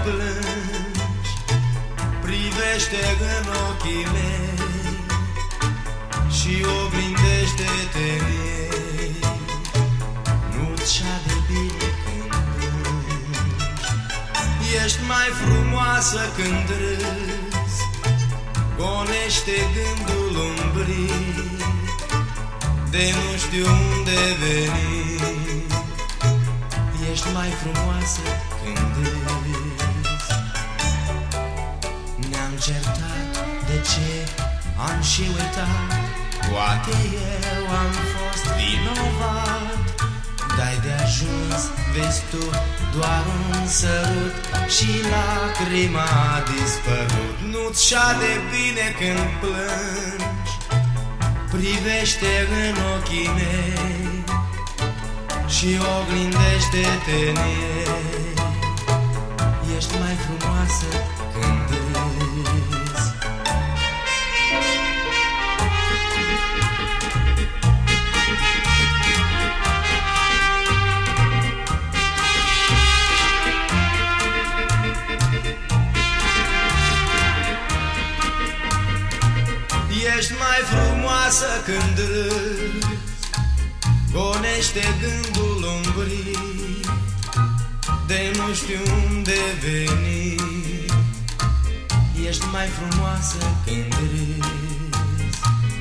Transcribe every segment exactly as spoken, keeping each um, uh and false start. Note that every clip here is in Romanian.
plângi, privește în ochii mei și oglindește-te în ei. Nu-ți de bine când plângi, ești mai frumoasă când râzi, gonește gândul umbrit de nu știu unde veni. Ești mai frumoasă când râzi. Ne-am certat, de ce am și uitat, poate eu am fost vinovat. Dai de ajuns, vezi tu, doar un sărut și lacrima a dispărut. Nu-ți de bine când plângi, privește în ochii mei și oglindește-te în ei. Ești mai frumoasă când râzi. Ești mai frumoasă când râzi, gonește gândul umbrit de nu știu unde veni. Ești mai frumoasă când râzi.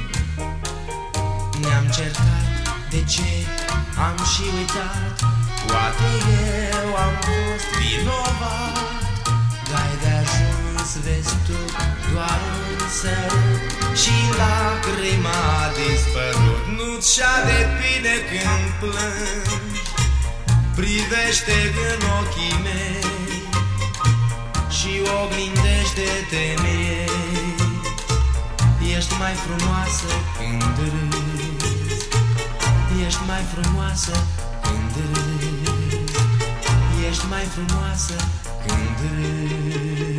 Ne-am certat, de ce am și uitat, poate eu am fost vinovat. Dai de ajuns, vezi tu, doar un sărut și lacrima a dispărut. Nu-ți de bine când plângi, privește în ochii mei și oglindește-te în ei. Ești mai frumoasă când râzi. Ești mai frumoasă când râzi. Ești mai frumoasă când râzi.